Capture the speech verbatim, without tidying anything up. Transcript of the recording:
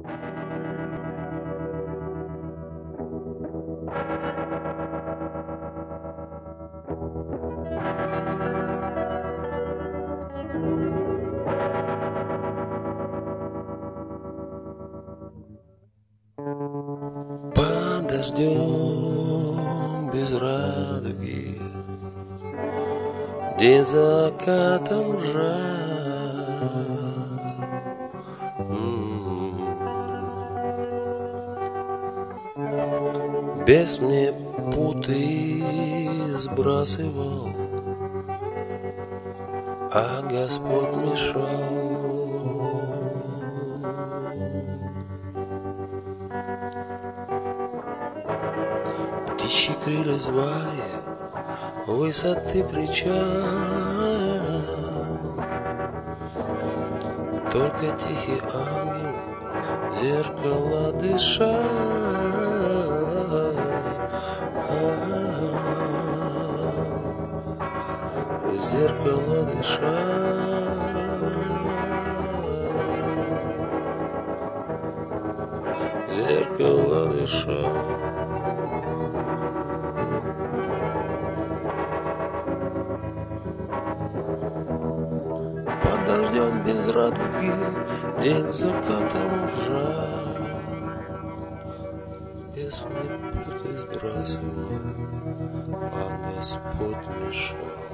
Под дождем без радуги, день закатом жар. Бес мне путы сбрасывал, а Господь мешал. Птичьи крылья звали высоты причал, только тихий ангел в зеркало дышал. В зеркало дышал, в зеркало дышал. Под дождем без радуги, день закатом жар. Бес мне путы сбрасывал, а Господь мешал.